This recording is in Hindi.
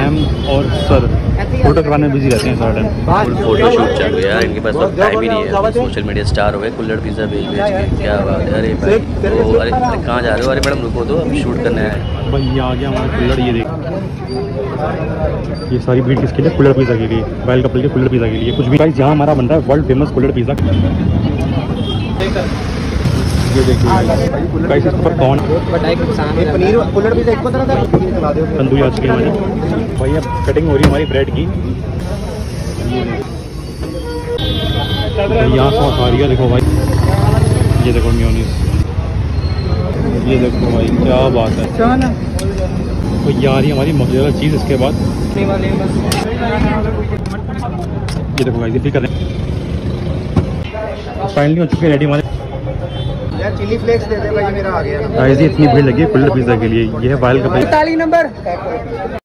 मैम और सर फोटो करवाने में बिजी रहते हैं सारा टाइम। फोटो शूट चालू है यार, इनके पास तो टाइम ही नहीं है। सोशल मीडिया स्टार हो गए, कुल्हड़ पिज़्ज़ा भेज के। क्या बात है। अरे भाई अरे कहाँ जा रहे हो? अरे मैडम रुको तो, अभी शूट करना है। भाई ये आ गया हमारा कुल्हड़। ये देख, ये सारी भीड़ किसके लिए? कुल्हड़ पिज़्ज़ा के लिए, वाइल्ड कपल के कुल्हड़ पिज़्ज़ा के लिए। कुछ भी गाइस, यहाँ हमारा बन रहा है वर्ल्ड फेमस कुल्हड़ पिज़्ज़ा। ये देखिए गाइस, इसके ऊपर कौन पनीर कुल्हड़ पिज़्ज़ा एक तरह का तंदूरी आज के हमारे। भाई अब कटिंग हो रही है हमारी ब्रेड की। यहाँ सॉस आ रही है, देखो भाई। ये देखो मेयोनीज, ये देखो भाई क्या बात है। तो ये आ रही है हमारी मोज़रेला चीज़। इसके बाद ये देखो भाई, ये कर रहे हैं। फाइनली हो चुके हैं रेडी हमारे यार। चिली फ्लेक्स दे दे भाई, मेरा आ गया। गाइस इतनी भीड़ लगी है कुल्हड़ पिज़्ज़ा के लिए। ये है वाइल्ड कपल। 45 नंबर।